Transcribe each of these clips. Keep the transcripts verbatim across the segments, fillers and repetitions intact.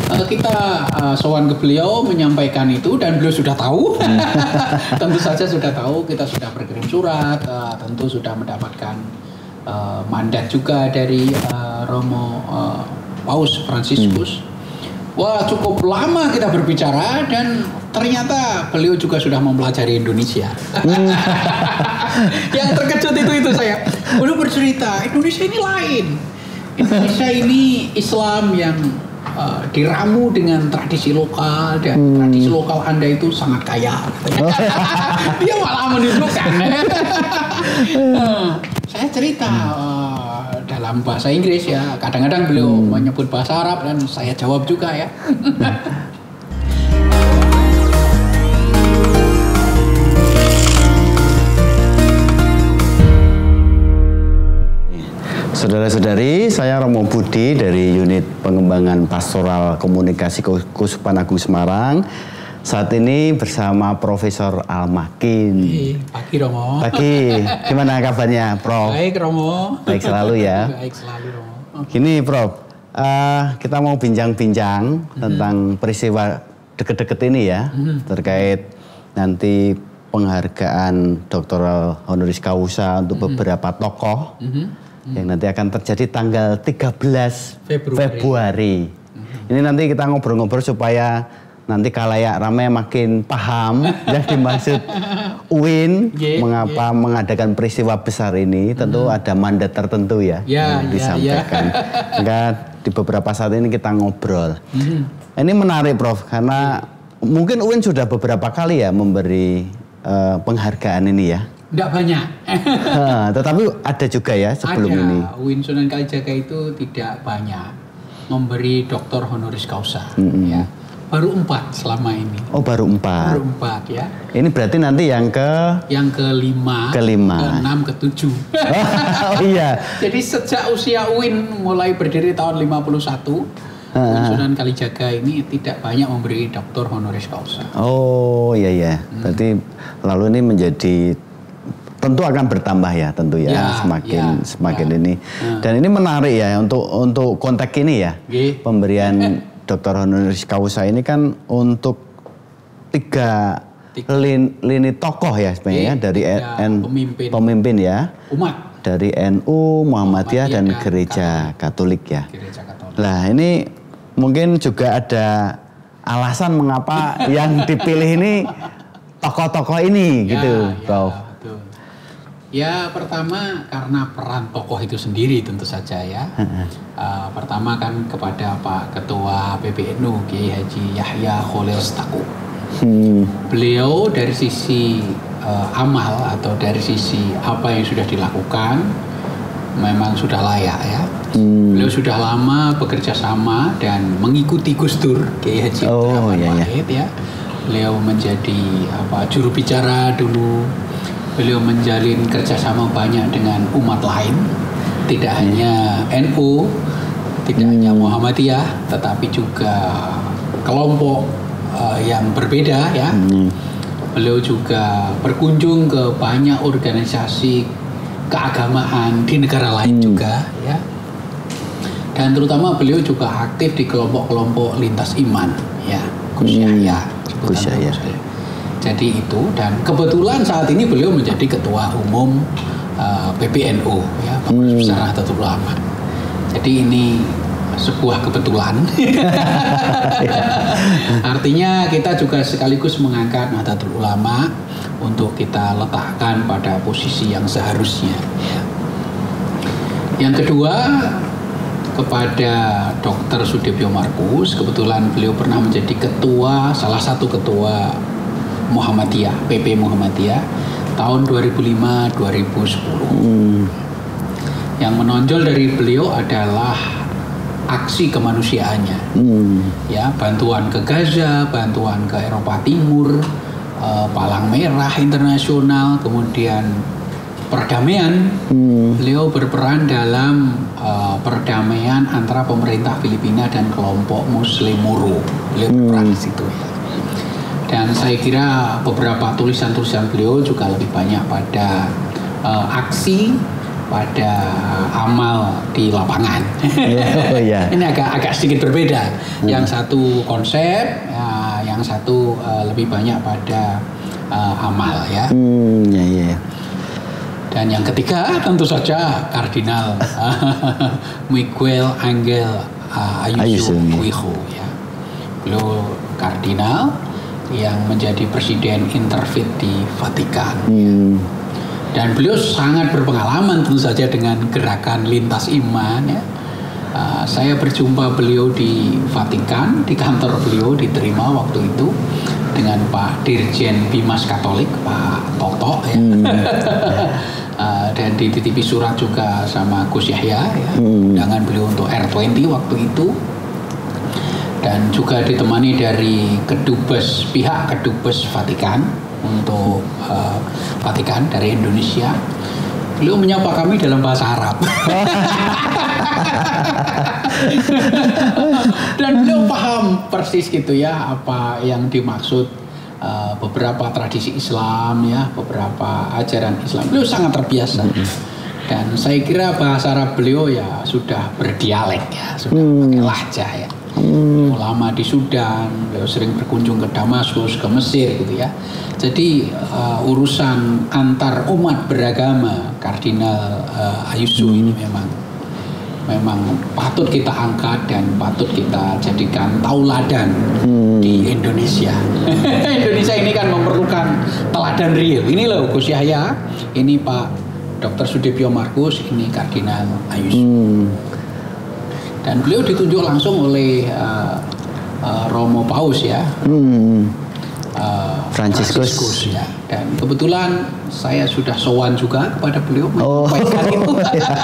uh, kita uh, sowan ke beliau menyampaikan itu dan beliau sudah tahu. Tentu saja sudah tahu, kita sudah berkirim surat, uh, tentu sudah mendapatkan uh, mandat juga dari uh, Romo uh, Paus Fransiskus. Hmm. Wah, cukup lama kita berbicara dan ternyata beliau juga sudah mempelajari Indonesia. Hmm. Yang terkejut itu itu saya. Beliau bercerita, Indonesia ini lain. Indonesia ini Islam yang uh, diramu dengan tradisi lokal dan hmm. tradisi lokal Anda itu sangat kaya. Dia malah menunjukkan. uh, saya cerita uh, dalam bahasa Inggris ya. Kadang-kadang beliau hmm. menyebut bahasa Arab dan saya jawab juga ya. Saudara-saudari, saya Romo Budi dari Unit Pengembangan Pastoral Komunikasi Keuskupan Agung Semarang. Saat ini bersama Profesor Al-Makin. Pagi Romo. Pagi, gimana kabarnya Prof? Baik Romo. Baik selalu ya. Baik selalu Romo. Gini Prof, uh, kita mau bincang-bincang mm-hmm. tentang peristiwa deket-deket ini ya. Mm-hmm. Terkait nanti penghargaan doktoral honoris causa untuk mm-hmm. beberapa tokoh. Mm-hmm. Yang nanti akan terjadi tanggal tiga belas Februari. Mm-hmm. Ini nanti kita ngobrol-ngobrol supaya nanti kalayak ramai makin paham yang dimaksud U I N yeah, mengapa yeah. mengadakan peristiwa besar ini. Tentu mm-hmm. ada mandat tertentu ya yeah, yang disampaikan. Yeah, yeah. Sehingga di beberapa saat ini kita ngobrol. Mm-hmm. Ini menarik Prof, karena mungkin U I N sudah beberapa kali ya memberi uh, penghargaan ini ya. Tidak banyak. Ha, tetapi ada juga ya sebelum ada. ini. U I N Sunan Kalijaga itu tidak banyak memberi doktor honoris causa. Mm-hmm. Ya. Baru empat selama ini. Oh baru empat. Baru empat ya. Ini berarti nanti yang ke? Yang kelima. Kelima. Keenam, ketujuh. Oh iya. Jadi sejak usia U I N mulai berdiri tahun lima puluh satu. U I N Sunan Kalijaga ini tidak banyak memberi doktor honoris causa. Oh iya iya. Hmm. Berarti lalu ini menjadi tentu akan bertambah ya tentu ya, ya semakin ya, semakin ya. ini ya. Dan ini menarik ya untuk untuk konteks ini ya. Ye. Pemberian doktor honoris causa ini kan untuk tiga, tiga. Lin, lini tokoh ya sebenarnya ya, dari N, pemimpin. pemimpin ya umat dari N U, Muhammadiyah dan, dan Gereja Katolik, Katolik ya. Gereja Katolik. Nah ini mungkin juga ada alasan mengapa yang dipilih ini tokoh-tokoh ini ya, gitu, ya. Prof. Ya pertama karena peran tokoh itu sendiri tentu saja ya. uh, pertama kan kepada Pak Ketua P B N U Kiai Haji Yahya Kholil Stakuf. Hmm. Beliau dari sisi uh, amal atau dari sisi apa yang sudah dilakukan memang sudah layak ya. Hmm. Beliau sudah lama bekerja sama dan mengikuti Gus Dur Kiai Haji oh, iya, iya. ya. Beliau menjadi apa juru bicara dulu. Beliau menjalin kerjasama banyak dengan umat lain, tidak hmm. hanya N U, tidak hmm. hanya Muhammadiyah, tetapi juga kelompok uh, yang berbeda ya. Hmm. Beliau juga berkunjung ke banyak organisasi keagamaan di negara lain hmm. juga ya. Dan terutama beliau juga aktif di kelompok-kelompok lintas iman ya, Gus Yahya. Hmm. Gus Yahya. Jadi itu, dan kebetulan saat ini beliau menjadi ketua umum uh, P B N U ya, Pengurus hmm. Besar Nahdlatul Ulama. Jadi ini sebuah kebetulan. Artinya kita juga sekaligus mengangkat Nahdlatul Ulama untuk kita letakkan pada posisi yang seharusnya. Ya. Yang kedua, kepada Dokter Sudibyo Markus, kebetulan beliau pernah menjadi ketua, salah satu ketua Muhammadiyah, P P Muhammadiyah tahun dua ribu lima sampai dua ribu sepuluh. Hmm. Yang menonjol dari beliau adalah aksi kemanusiaannya. Hmm. Ya, bantuan ke Gaza, bantuan ke Eropa Timur, uh, Palang Merah Internasional, kemudian perdamaian. Hmm. Beliau berperan dalam uh, perdamaian antara pemerintah Filipina dan kelompok Muslim Moro. Beliau berperan hmm. di situ ya. Dan saya kira beberapa tulisan-tulisan beliau juga lebih banyak pada uh, aksi pada amal di lapangan. Oh, yeah. Ini agak agak sedikit berbeda. Hmm. Yang satu konsep, ya, yang satu uh, lebih banyak pada uh, amal ya. Hmm, yeah, yeah. Dan yang ketiga tentu saja Kardinal Miguel Angel uh, Ayuso Quijo ya. Beliau kardinal yang menjadi presiden interfit di Vatikan. Hmm. Dan beliau sangat berpengalaman tentu saja dengan gerakan lintas iman ya. Uh, saya berjumpa beliau di Vatikan, di kantor beliau diterima waktu itu dengan Pak Dirjen Bimas Katolik, Pak Toto ya. Hmm. uh, dan dititipi surat juga sama Gus Yahya ya. Hmm. Undangan beliau untuk R dua puluh waktu itu. Dan juga ditemani dari kedubes pihak kedubes Vatikan untuk uh, Vatikan dari Indonesia. Beliau menyapa kami dalam bahasa Arab. Dan beliau paham persis gitu ya apa yang dimaksud uh, beberapa tradisi Islam ya, beberapa ajaran Islam. Beliau sangat terbiasa. Dan saya kira bahasa Arab beliau ya sudah berdialek ya, sudah hmm. pakai lahjah ya. Hmm. Ulama di Sudan, beliau sering berkunjung ke Damaskus, ke Mesir gitu ya. Jadi uh, urusan antar umat beragama Kardinal uh, Ayuso hmm. ini memang memang patut kita angkat dan patut kita jadikan tauladan hmm. di Indonesia. Indonesia ini kan memerlukan teladan real. Ini loh Gus Yahya, ini Pak Doktor Sudibyo Markus, ini Kardinal Ayuso. Hmm. Dan beliau ditunjuk langsung oleh uh, uh, Romo Paus ya, hmm. uh, Franciscus. Franciscus ya. Dan kebetulan saya sudah sowan juga kepada beliau menyampaikan oh. itu.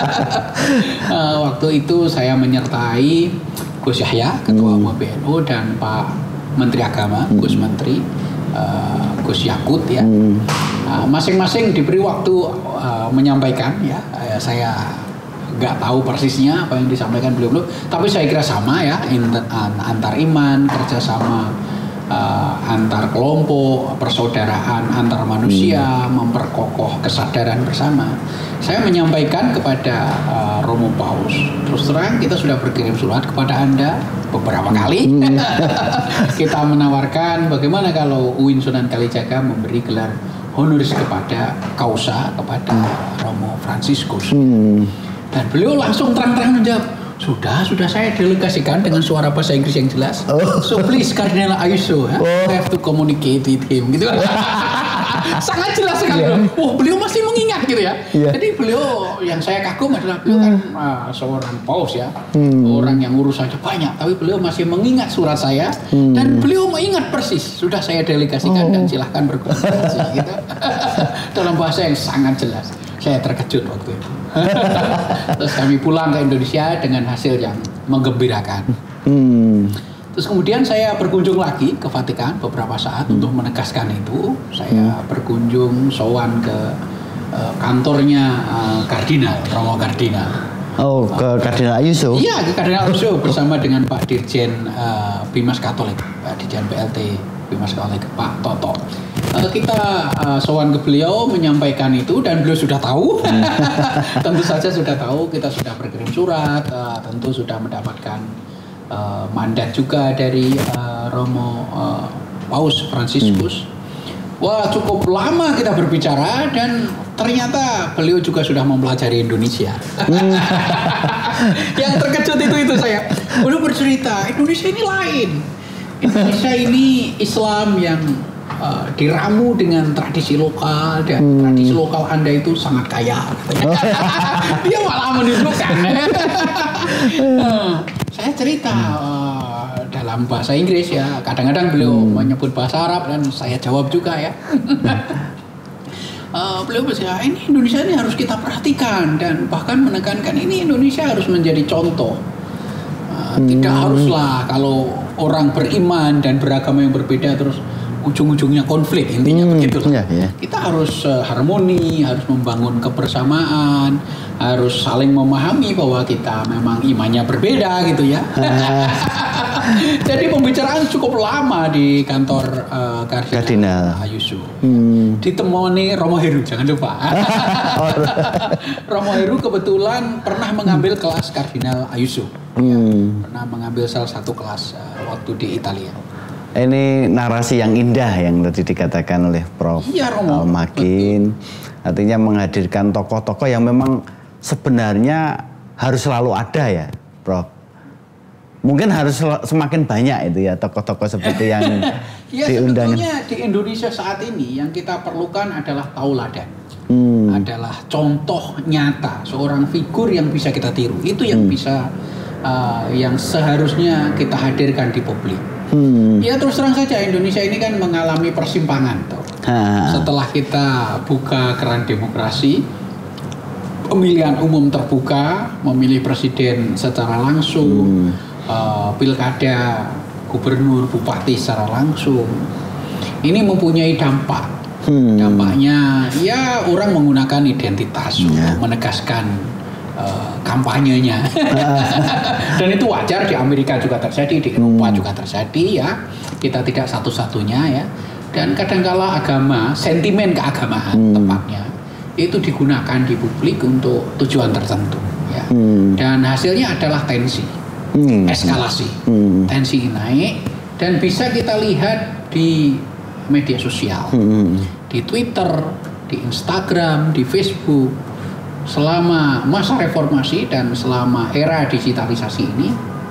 uh, waktu itu saya menyertai Gus Yahya, Ketua hmm. U M B N U, dan Pak Menteri Agama, hmm. Gus Menteri, uh, Gus Yakut ya. Hmm. Uh, masing-masing diberi waktu uh, menyampaikan ya. Uh, saya nggak tahu persisnya apa yang disampaikan beliau-beliau, tapi saya kira sama ya, antar iman, kerjasama uh, antar kelompok, persaudaraan antar manusia, hmm. memperkokoh kesadaran bersama. Saya menyampaikan kepada uh, Romo Paus, terus terang kita sudah berkirim surat kepada Anda beberapa kali. Hmm. Kita menawarkan bagaimana kalau U I N Sunan Kalijaga memberi gelar honoris kepada Kausa kepada hmm. Romo Franciscus. Hmm. Dan beliau langsung terang-terang menjawab, sudah, sudah saya delegasikan dengan suara bahasa Inggris yang jelas. Oh. So please Kardinal Ayuso, oh. I have to communicate with him, gitu. Sangat jelas sekali. Yeah. Oh, beliau masih mengingat gitu ya. Yeah. Jadi beliau yang saya kagum adalah beliau kan uh, seorang paus ya, hmm. orang yang urusannya banyak, tapi beliau masih mengingat surat saya hmm. dan beliau mengingat persis. Sudah saya delegasikan oh. dan silahkan berkomunikasi gitu. Dalam bahasa yang sangat jelas. Saya terkejut waktu itu. Terus kami pulang ke Indonesia dengan hasil yang menggembirakan. Hmm. Terus kemudian saya berkunjung lagi ke Vatikan beberapa saat hmm. untuk menegaskan itu. Saya hmm. berkunjung sowan ke uh, kantornya uh, Kardinal, Romo Kardinal. Oh, ke Kardinal Ayuso? Iya, ke Kardinal Ayuso bersama dengan Pak Dirjen uh, Bimas Katolik, Pak Dirjen B L T Bimas Katolik, Pak Toto. Uh, kita uh, sowan ke beliau menyampaikan itu dan beliau sudah tahu. Tentu saja sudah tahu, kita sudah berkirim surat, uh, tentu sudah mendapatkan uh, mandat juga dari uh, Romo uh, Paus Franciscus. Hmm. Wah, cukup lama kita berbicara dan ternyata beliau juga sudah mempelajari Indonesia. Hmm. Yang terkejut itu itu saya. Beliau bercerita, Indonesia ini lain. Indonesia ini Islam yang uh, diramu dengan tradisi lokal dan hmm. tradisi lokal Anda itu sangat kaya. Dia malah menunjukkan. uh, saya cerita uh, dalam bahasa Inggris ya. Kadang-kadang beliau hmm. menyebut bahasa Arab dan saya jawab juga ya. uh, beliau berkata, ini Indonesia ini harus kita perhatikan dan bahkan menekankan ini Indonesia harus menjadi contoh. Uh, hmm. Tidak haruslah kalau orang beriman dan beragama yang berbeda terus ujung-ujungnya konflik, intinya hmm, begitu. Ya, ya. Kita harus uh, harmoni, harus membangun kebersamaan, harus saling memahami bahwa kita memang imannya berbeda gitu ya. Jadi pembicaraan cukup lama di kantor uh, Kardinal, Kardinal Ayuso. Hmm. Ditemani Romo Heru, jangan lupa. Romo Heru kebetulan pernah mengambil kelas Kardinal Ayuso. Hmm. Ya, pernah mengambil salah satu kelas uh, waktu di Italia. Ini narasi yang indah yang tadi dikatakan oleh Prof Iya, Romo. Almakin. Artinya menghadirkan tokoh-tokoh yang memang sebenarnya harus selalu ada ya, Prof. Mungkin harus semakin banyak itu ya tokoh-tokoh seperti yang ya, diundang. Sebetulnya di Indonesia saat ini yang kita perlukan adalah tauladan, hmm. adalah contoh nyata seorang figur yang bisa kita tiru. Itu yang hmm. bisa, uh, yang seharusnya kita hadirkan di publik. Hmm. Ya terus terang saja Indonesia ini kan mengalami persimpangan toh. Setelah kita buka keran demokrasi, pemilihan umum terbuka, memilih presiden secara langsung, hmm. uh, pilkada, gubernur, bupati secara langsung. Ini mempunyai dampak. Hmm. Dampaknya ya orang menggunakan identitas yeah. untuk menegaskan uh, kampanyenya. Dan itu wajar, di Amerika juga terjadi, di Eropa hmm. juga terjadi ya. Kita tidak satu-satunya ya. Dan kadangkala agama, sentimen keagamaan hmm. tepatnya itu digunakan di publik untuk tujuan tertentu ya. Hmm. Dan hasilnya adalah tensi, hmm. eskalasi, hmm. tensi naik, dan bisa kita lihat di media sosial, hmm. di Twitter, di Instagram, di Facebook. Selama masa reformasi dan selama era digitalisasi ini,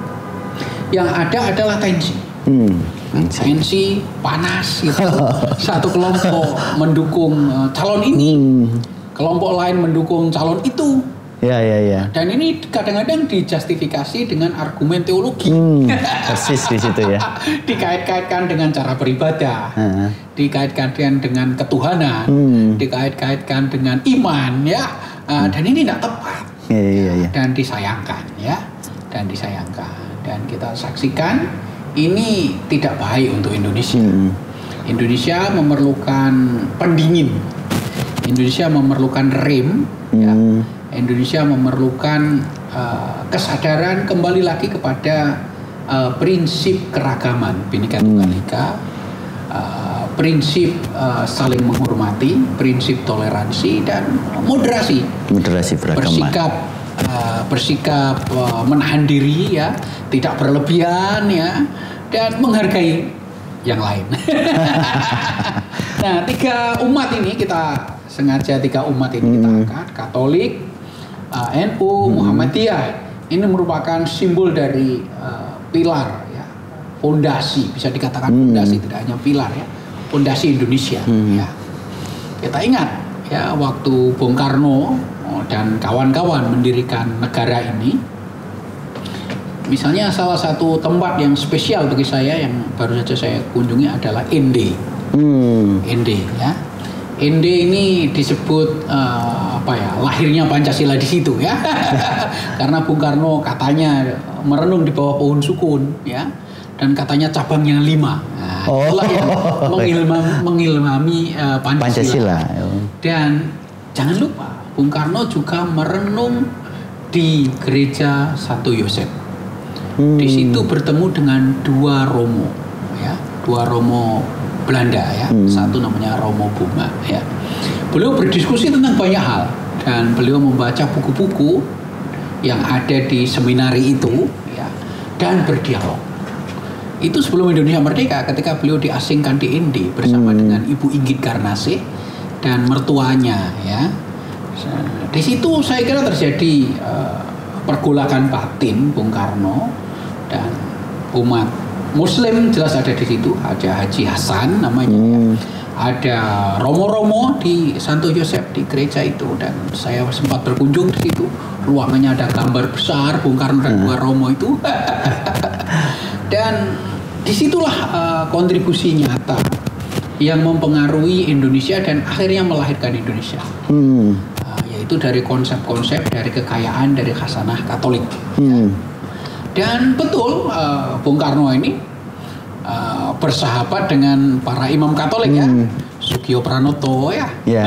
yang ada adalah tensi. Hmm. Tensi panas gitu. Satu kelompok mendukung uh, calon ini, hmm. kelompok lain mendukung calon itu. Ya ya ya. Dan ini kadang-kadang dijustifikasi dengan argumen teologi. Hmm, persis di situ ya. Dikait-kaitkan dengan cara beribadah, uh-huh. dikait-kaitkan dengan ketuhanan, hmm. dikait-kaitkan dengan iman ya. Uh, hmm. Dan ini tidak tepat. Ya, ya, ya. Dan disayangkan ya. Dan disayangkan. Dan kita saksikan. Ini tidak baik untuk Indonesia. Hmm. Indonesia memerlukan pendingin. Indonesia memerlukan rem. Hmm. Ya. Indonesia memerlukan uh, kesadaran kembali lagi kepada uh, prinsip keragaman Bhinneka Tunggal Ika, uh, prinsip uh, saling menghormati, prinsip toleransi dan moderasi. Moderasi beragama. Bersikap uh, bersikap uh, menahan diri ya. Tidak berlebihan ya, dan menghargai yang lain. Nah, tiga umat ini kita sengaja tiga umat ini hmm. kita angkat: Katolik, uh, N U, hmm. Muhammadiyah. Ini merupakan simbol dari uh, pilar, ya, fondasi, bisa dikatakan fondasi, hmm. tidak hanya pilar ya, fondasi Indonesia. Hmm. Ya. Kita ingat ya waktu Bung Karno dan kawan-kawan mendirikan negara ini. Misalnya salah satu tempat yang spesial bagi saya yang baru saja saya kunjungi adalah N D. Hmm. N D ya. N D ini disebut uh, apa ya? Lahirnya Pancasila di situ ya. Karena Bung Karno katanya merenung di bawah pohon sukun ya. Dan katanya cabangnya lima. Nah, oh. itulah yang mengilmami, mengilmami uh, Pancasila. Pancasila. Dan jangan lupa Bung Karno juga merenung di gereja Santo Yosef. Hmm. Di situ bertemu dengan dua Romo, ya, dua Romo Belanda, ya, hmm. satu namanya Romo Boma, ya. Beliau berdiskusi tentang banyak hal dan beliau membaca buku-buku yang ada di seminari itu, ya, dan berdialog. Itu sebelum Indonesia merdeka, ketika beliau diasingkan di N D bersama hmm. dengan Ibu Inggit Garnase dan mertuanya, ya. Di situ saya kira terjadi uh, pergolakan batin Bung Karno. Dan umat Muslim jelas ada di situ, ada Haji Hasan namanya, hmm. ada Romo-Romo di Santo Yosef di gereja itu, dan saya sempat berkunjung di situ. Ruangannya ada gambar besar Bung Karno dan dua Romo itu, dan disitulah uh, kontribusi nyata yang mempengaruhi Indonesia dan akhirnya melahirkan Indonesia. Hmm. Uh, yaitu dari konsep-konsep, dari kekayaan, dari khasanah Katolik. Hmm. Dan betul uh, Bung Karno ini uh, bersahabat dengan para imam Katolik hmm. ya, Sugio Pranoto ya, yeah.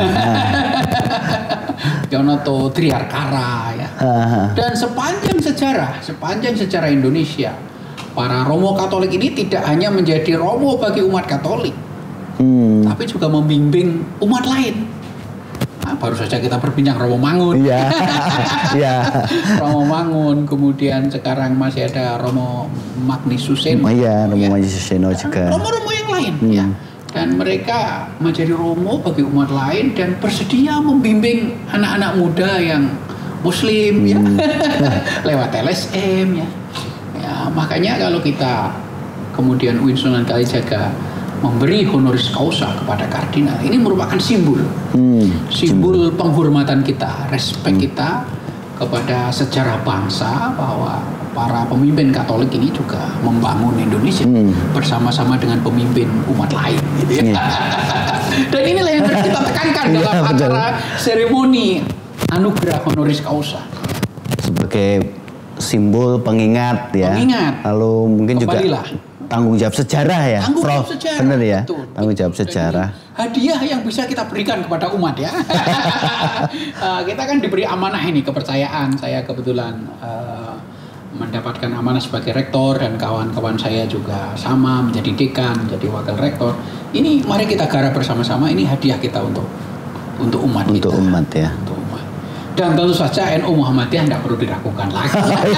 Yonoto Triarkara ya, uh-huh. dan sepanjang sejarah, sepanjang sejarah Indonesia para Romo Katolik ini tidak hanya menjadi Romo bagi umat Katolik, Hmm. tapi juga membimbing umat lain. Nah, baru saja kita berbincang Romo Mangun. Iya. Iya. Romo Mangun, kemudian sekarang masih ada Romo Magnus Suseno. Oh iya, Romo ya. Magnus Suseno juga. Romo-romo yang lain Hmm. ya. Dan mereka menjadi Romo bagi umat lain dan bersedia membimbing anak-anak muda yang Muslim ya. Hmm. Lewat L S M ya. Ya, makanya kalau kita kemudian U I N Sunan Kalijaga memberi honoris causa kepada kardinal, ini merupakan simbol. Hmm. Simbol penghormatan kita, respek kita kepada sejarah bangsa, bahwa para pemimpin Katolik ini juga membangun Indonesia Hmm. bersama-sama dengan pemimpin umat lain gitu ya. Iya. Dan inilah yang harus kita tekankan Iya, dalam betul. acara seremoni anugerah honoris causa. Sebagai simbol pengingat ya. Pengingat. Lalu mungkin Kembalilah. juga tanggung jawab sejarah ya. Tanggung jawab Prof. sejarah. Benar ya. Betul. Tanggung jawab Dan sejarah. ini hadiah yang bisa kita berikan kepada umat ya. Uh, kita kan diberi amanah ini, kepercayaan. Saya kebetulan uh, mendapatkan amanah sebagai rektor dan kawan-kawan saya juga sama menjadi dekan, menjadi wakil rektor. Ini mari kita garap bersama-sama, ini hadiah kita untuk untuk umat Untuk kita. umat ya. Untuk umat. Dan tentu saja N U Muhammadiyah tidak perlu diragukan lagi.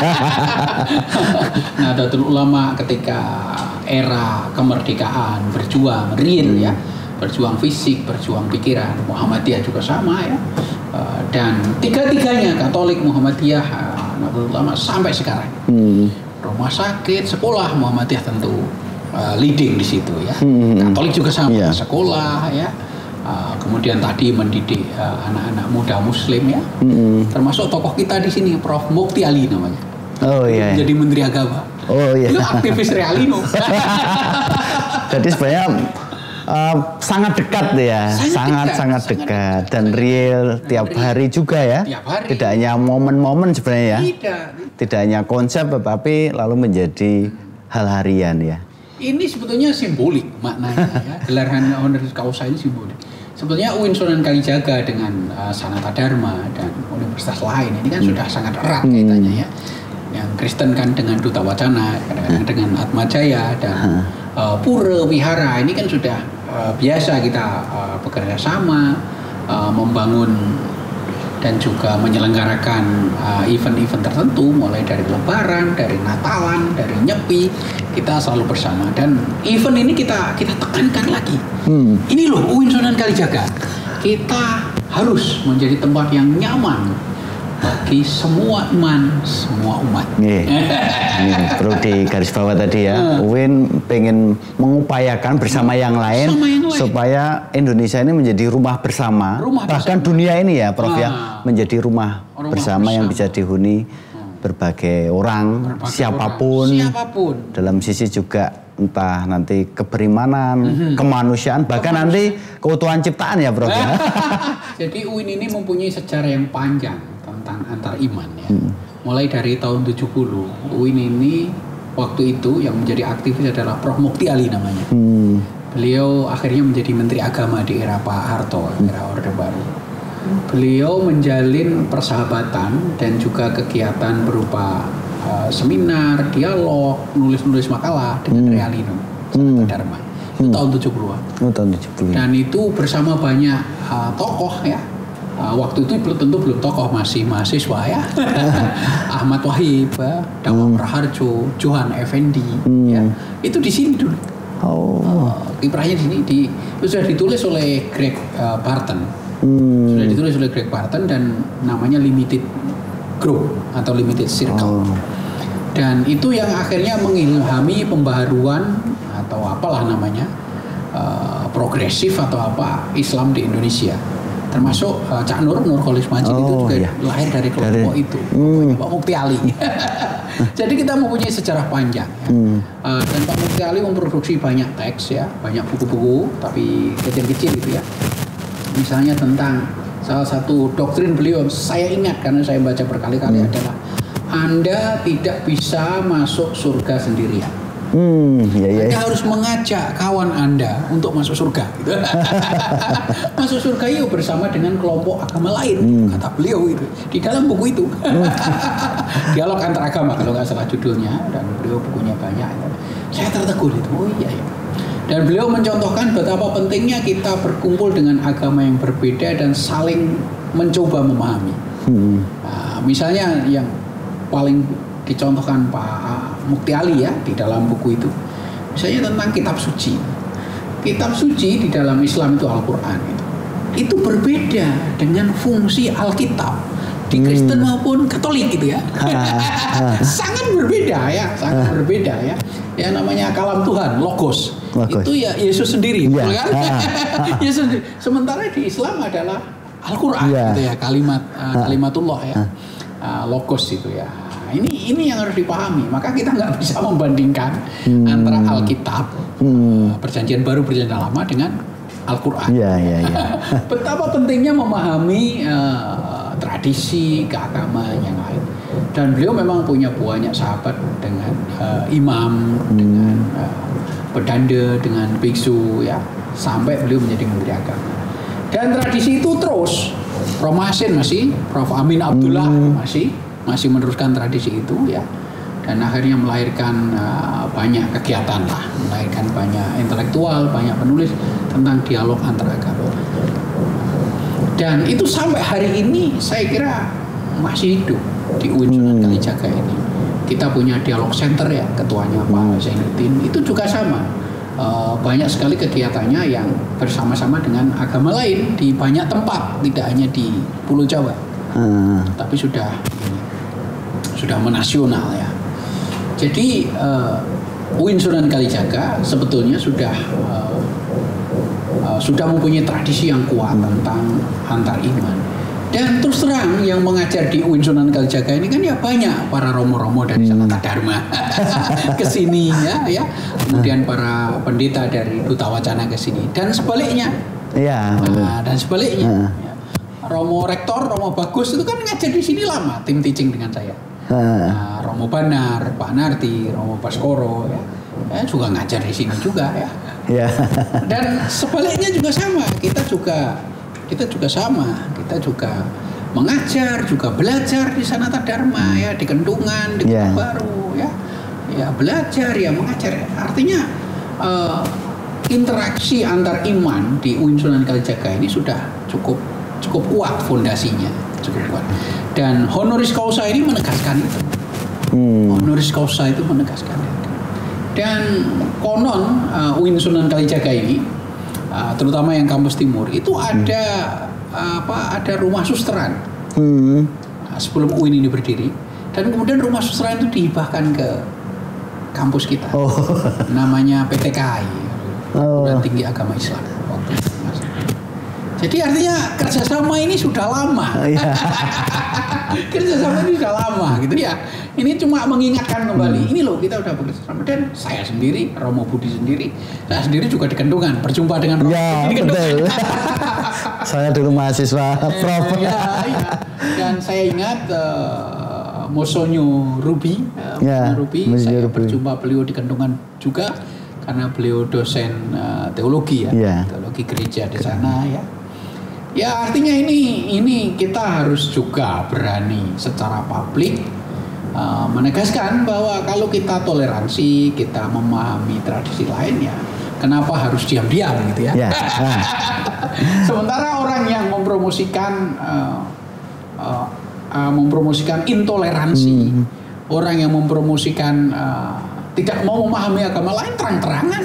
Nahdlatul Ulama ketika era kemerdekaan berjuang real ya, berjuang fisik, berjuang pikiran. Muhammadiyah juga sama ya. Uh, dan tiga-tiganya Katolik, Muhammadiyah, uh, Nahdlatul Ulama sampai sekarang. Hmm. Rumah sakit, sekolah, Muhammadiyah tentu uh, leading di situ ya. Hmm. Katolik juga sama, Yeah. sekolah ya. Uh, kemudian tadi mendidik uh, anak-anak muda Muslim ya. Hmm. Termasuk tokoh kita di sini, Prof Mukti Ali namanya. Oh iya. Jadi Menteri Agama. Oh iya. Itu aktivis Realino. Jadi sebenarnya uh, sangat dekat ya, Sangat sangat dekat, sangat sangat dekat dekat. dan real tiap real. hari juga ya. Tiap hari. Tidak hanya momen-momen sebenarnya ya. Tidak. Tidak hanya konsep tetapi lalu menjadi hal harian ya. Ini sebetulnya simbolik maknanya ya. Gelar honoris causa ini simbolik. Sebetulnya U I N Sunan Kalijaga dengan uh, Sanata Dharma dan universitas lain ini kan sudah sangat erat Hmm. kaitannya ya. Yang Kristen kan dengan Duta Wacana, kadang-kadang dengan Atmajaya dan uh, Pura Wihara ini kan sudah uh, biasa kita uh, bekerja sama, uh, membangun dan juga menyelenggarakan uh, event-event tertentu, mulai dari Lebaran, dari Natalan, dari Nyepi, kita selalu bersama. Dan event ini kita kita tekankan lagi. Hmm. Ini loh U I N Sunan Kalijaga, kita harus menjadi tempat yang nyaman bagi semua iman, semua umat. Nih, ini perlu digarisbawahi tadi ya. U I N pengen mengupayakan bersama yang lain, Bersama yang lain. supaya Indonesia ini menjadi rumah bersama. Rumah Bahkan bersama. dunia ini ya, Prof ya, Ah. menjadi rumah, Rumah bersama, yang bersama. bisa dihuni berbagai orang, Berbagai siapapun. orang, siapapun. Dalam sisi juga entah nanti keberimanan, Mhm. kemanusiaan, bahkan nanti keutuhan ciptaan ya, Prof ya. Jadi U I N ini mempunyai sejarah yang panjang tentang antar iman ya. Hmm. Mulai dari tahun tujuh puluh, U I N ini waktu itu yang menjadi aktivis adalah Prof Mukti Ali namanya. Hmm. Beliau akhirnya menjadi Menteri Agama di era Pak Harto, era Orde Baru. Beliau menjalin persahabatan dan juga kegiatan berupa uh, seminar, dialog, nulis-nulis makalah dengan Hmm. Realino, Hmm. Sanata Dharma. Itu tahun tujuh puluhan. Oh, tahun tujuh puluh. Dan itu bersama banyak uh, tokoh ya. Uh, waktu itu belum tentu belum tokoh, masih mahasiswa ya. Ahmad Wahib, ya, Dawang Raharjo, Johan Effendi, Hmm. ya. Itu di sini dulu. Oh. Uh, kiprahnya di sini di itu sudah ditulis oleh Greg uh, Barton. Hmm. Sudah ditulis oleh Greg Barton dan namanya Limited Group atau Limited Circle. Oh. Dan itu yang akhirnya mengilhami pembaharuan atau apalah namanya uh, progresif atau apa Islam di Indonesia. Termasuk uh, Cak Nur, Nur Kholis Majid itu Oh, juga iya. lahir dari kelompok Dari- itu, Hmm. Pak Mukti Ali. Jadi kita mempunyai sejarah panjang. Ya. Hmm. Uh, dan Pak Mukti Ali memproduksi banyak teks ya, banyak buku-buku, tapi kecil-kecil gitu ya. Misalnya tentang salah satu doktrin beliau, saya ingat karena saya baca berkali-kali Hmm. adalah Anda tidak bisa masuk surga sendirian. Hmm, iya, iya. Anda harus mengajak kawan Anda untuk masuk surga. Gitu. Masuk surga itu bersama dengan kelompok agama lain, hmm. kata beliau itu di dalam buku itu. Hmm. Dialog antar agama kalau nggak salah judulnya, dan beliau bukunya banyak. Saya tertegun itu, oh iya ya. Dan beliau mencontohkan betapa pentingnya kita berkumpul dengan agama yang berbeda dan saling mencoba memahami. Hmm. Nah, misalnya yang paling dicontohkan Pak Mukti Ali ya di dalam buku itu, misalnya tentang kitab suci. Kitab suci di dalam Islam itu Al-Quran itu, itu berbeda dengan fungsi Alkitab di Kristen hmm. maupun Katolik gitu ya. Sangat berbeda ya, sangat berbeda ya. Ya namanya kalam Tuhan, logos. Logos. Itu ya Yesus sendiri, ya. Kan? Yesus sendiri. Sementara di Islam adalah Al-Quran ya. Gitu ya, kalimat uh, kalimatullah ya. Uh, logos itu ya. Ini ini yang harus dipahami. Maka kita nggak bisa membandingkan hmm. antara Alkitab, hmm. Perjanjian Baru, Perjanjian Lama dengan Al-Quran. Ya, ya, ya. Betapa pentingnya memahami uh, tradisi keagamaan yang lain. Dan beliau memang punya banyak sahabat dengan uh, imam, hmm. dengan uh, pedanda, dengan biksu, ya, sampai beliau menjadi menteri agama. Dan tradisi itu terus. Prof Masin masih, Prof Amin Abdullah hmm. masih. masih meneruskan tradisi itu ya, dan akhirnya melahirkan uh, banyak kegiatan lah, melahirkan banyak intelektual, banyak penulis tentang dialog antar agama. Dan itu sampai hari ini saya kira masih hidup di U I N Sunan Kalijaga ini. Kita punya dialog center ya, ketuanya Pak Zainuddin, itu juga sama. Uh, banyak sekali kegiatannya yang bersama-sama dengan agama lain di banyak tempat, tidak hanya di Pulau Jawa, hmm. tapi sudah sudah menasional ya. Jadi uh, U I N Sunan Kalijaga sebetulnya sudah uh, uh, sudah mempunyai tradisi yang kuat tentang antar iman. Dan terus terang yang mengajar di U I N Sunan Kalijaga ini kan ya banyak para romo-romo dari Sanata Dharma ke sini ya, ya. Kemudian para pendeta dari Duta Wacana ke sini dan sebaliknya. Iya. Nah, dan sebaliknya. Ya. Romo Rektor, Romo Bagus itu kan ngajar di sini lama, tim teaching dengan saya. Nah, Romo Banar, Pak Narti, Romo Baskoro ya, ya juga ngajar di sini juga ya. Ya. Dan sebaliknya juga sama, kita juga kita juga sama, kita juga mengajar, juga belajar di Sanata Dharma ya, di Kendungan, di Kota Baru ya, ya belajar ya mengajar. Artinya uh, interaksi antar iman di U I N Sunan Kalijaga ini sudah cukup cukup kuat fondasinya. Cukup kuat. Dan honoris causa ini menegaskan itu. Hmm. Honoris causa itu menegaskan itu. Dan konon uh, U I N Sunan Kalijaga ini, uh, terutama yang kampus timur, itu ada hmm. uh, apa? Ada rumah susteran. Hmm. Nah, sebelum U I N ini berdiri, dan kemudian rumah susteran itu dihibahkan ke kampus kita. Oh. Namanya P T K I, Perguruan oh. Tinggi Agama Islam. Waktu itu. Jadi artinya kerjasama ini sudah lama. Oh, iya. Kerjasama ini sudah lama gitu ya. Ini cuma mengingatkan kembali. Hmm. Ini loh kita udah bekerjasama. Dan saya sendiri, Romo Budi sendiri, saya sendiri juga di Kendungan. Berjumpa dengan Romo ya, Budi di Kendungan. Saya dulu mahasiswa Prof. Ya, ya. Dan saya ingat uh, Mosonyo Ruby, uh, ya, Ruby, saya Ruby. Berjumpa beliau di Kendungan juga karena beliau dosen uh, teologi ya, ya, teologi gereja di sana ya. Ya artinya ini ini kita harus juga berani secara publik uh, menegaskan bahwa kalau kita toleransi, kita memahami tradisi lain ya, kenapa harus diam-diam gitu ya? Ya. Sementara orang yang mempromosikan uh, uh, uh, mempromosikan intoleransi, hmm. orang yang mempromosikan uh, tidak mau memahami agama lain terang-terangan.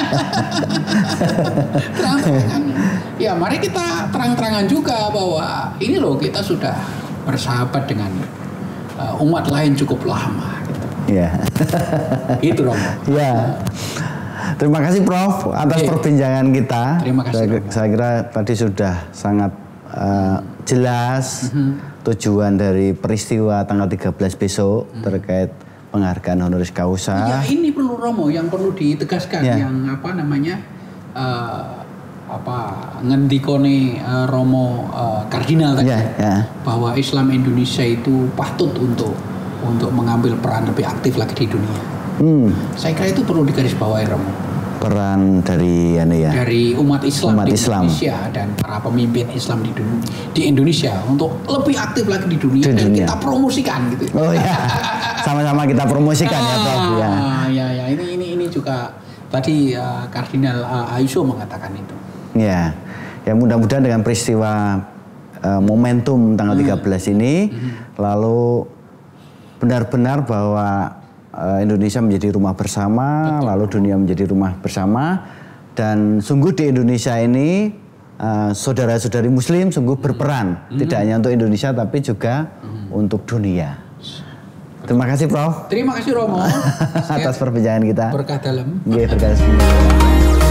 Terang-terangan. Ya mari kita terang-terangan juga bahwa ini loh kita sudah bersahabat dengan uh, umat lain cukup lama. Gitu. Ya. Itu Romo. Ya. Terima kasih Prof atas Oke. perbincangan kita. Terima kasih. Saya, saya kira tadi sudah sangat uh, jelas mm-hmm. tujuan dari peristiwa tanggal tiga belas besok mm-hmm. terkait penghargaan honoris causa. Ya ini perlu Romo yang perlu ditegaskan ya. Yang apa namanya uh, apa ngendikone uh, Romo uh, Kardinal tadi ya, ya. Bahwa Islam Indonesia itu patut untuk untuk mengambil peran lebih aktif lagi di dunia. Hmm. Saya kira itu perlu digarisbawahi, Romo. Peran dari anu ya. Dari umat Islam umat di Islam. Indonesia dan para pemimpin Islam di dunia, di Indonesia untuk lebih aktif lagi di dunia di dan dunia. kita promosikan gitu. Oh ya. Sama-sama kita promosikan ya, Prof. Ya. Ya, ya, ini ini ini juga tadi uh, Kardinal uh, Aiso mengatakan itu. Ya. Ya mudah-mudahan dengan peristiwa uh, momentum tanggal tiga belas ini hmm. lalu benar-benar bahwa uh, Indonesia menjadi rumah bersama, betul. Lalu dunia menjadi rumah bersama, dan sungguh di Indonesia ini uh, saudara-saudari Muslim sungguh berperan hmm. tidak hanya untuk Indonesia tapi juga hmm. untuk dunia. Terima kasih, Prof. Terima kasih, Romo. Atas perbincangan kita. Berkah dalam. Nggih, berkah dalam.